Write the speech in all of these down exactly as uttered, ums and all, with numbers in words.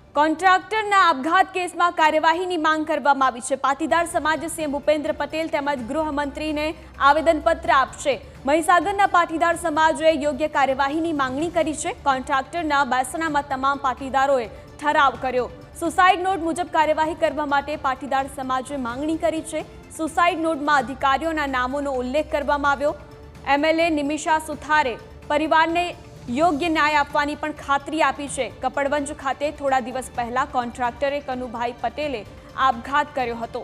કોન્ટ્રાક્ટરના આપઘાત કેસમાં કાર્યવાહીની માંગ કરવામાં આવી છે। પાટીદાર સમાજ સીએમ ભૂપેન્દ્ર પટેલ તેમજ ગૃહમંત્રીને આવેદનપત્ર આપશે। મહીસાગરના પાટીદાર સમાજે યોગ્ય કાર્યવાહીની માંગણી કરી છે। કોન્ટ્રાક્ટરના બેસણામાં તમામ પાટીદારોએ ઠરાવ કર્યો। સુસાઇડ નોટ મુજબ કાર્યવાહી કરવા માટે પાટીદાર સમાજે માંગણી કરી છે। સુસાઇડ નોટમાં અધિકારીઓના નામોનો ઉલ્લેખ કરવામાં આવ્યો। એમએલએ નિમિષા સુથારે પરિવારને યોગ્ય ન્યાય આપવાની પણ ખાતરી આપી છે। કપડવંજ ખાતે થોડા દિવસ પહેલા કોન્ટ્રાક્ટરે કનુભાઈ પટેલે આપઘાત કર્યો હતો।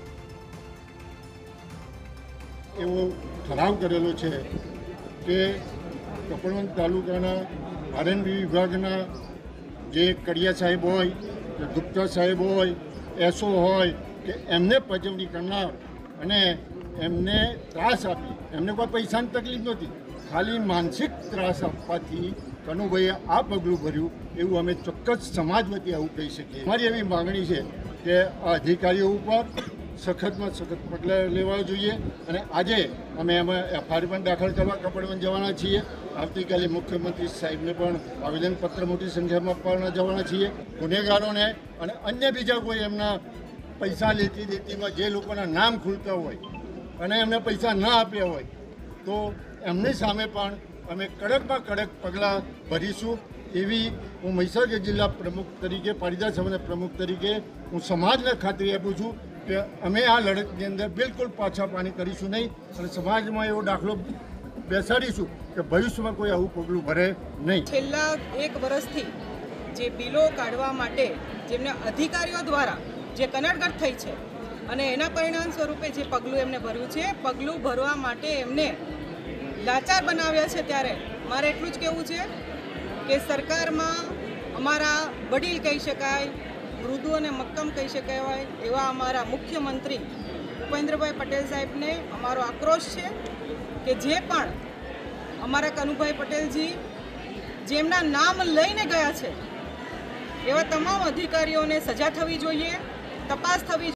એવો ઠરાવ કરેલો છે કે કપડવંજ તાલુકાના આરએનબી વિભાગના જે કડિયા સાહેબ હોય કે ગુપ્તા સાહેબ હોય, એસઓ હોય કે એમને પજવણી કરનાર અને એમને ત્રાસ આપી, એમને કોઈ પૈસાની તકલીફ નહોતી, ખાલી માનસિક ત્રાસ આપવાથી કનુભાઈએ આ પગલું ભર્યું એવું અમે ચોક્કસ સમાજ વતી આવું કહી શકીએ। અમારી એવી માગણી છે કે આ અધિકારીઓ ઉપર સખતમાં સખત પગલાં લેવા જોઈએ અને આજે અમે એમાં એફઆઈઆર પણ દાખલ કરવા કપડવંજ જવાના છીએ। આવતીકાલે મુખ્યમંત્રી સાહેબને પણ આવેદનપત્ર મોટી સંખ્યામાં આપવાના જવાના છીએ। ગુનેગારોને અને અન્ય બીજા કોઈ એમના પૈસા લેતી દેતીમાં જે લોકોના નામ ખુલતા હોય અને એમને પૈસા ન આપ્યા હોય તો એમની સામે પણ અમે કડકમાં કડક પગલાં ભરીશું એવી હું મહીસાગર જિલ્લા પ્રમુખ તરીકે, પાટીદાર સમાજના પ્રમુખ તરીકે હું સમાજને ખાતરી આપું છું કે અમે આ લડતની અંદર બિલકુલ પાછા પાણી કરીશું નહીં અને સમાજમાં એવો દાખલો બેસાડીશું કે ભવિષ્યમાં કોઈ આવું પગલું ભરે નહીં। છેલ્લા એક વર્ષથી જે બિલો કાઢવા માટે જેમને અધિકારીઓ દ્વારા જે કનડગત થઈ છે અને એના પરિણામ સ્વરૂપે જે પગલું એમને ભર્યું છે, પગલું ભરવા માટે એમને લાચાર બનાવ્યા છે। ત્યારે મારે એટલું જ કહેવું છે કે સરકારમાં અમારા વડીલ કહી શકાય, મૃદુ અને મક્કમ કહી શકાય એવા અમારા મુખ્યમંત્રી ભૂપેન્દ્રભાઈ પટેલ સાહેબને અમારો આક્રોશ છે કે જે પણ અમારા કનુભાઈ પટેલજી જેમના નામ લઈને ગયા છે એવા તમામ અધિકારીઓને સજા થવી જોઈએ, તપાસ થવી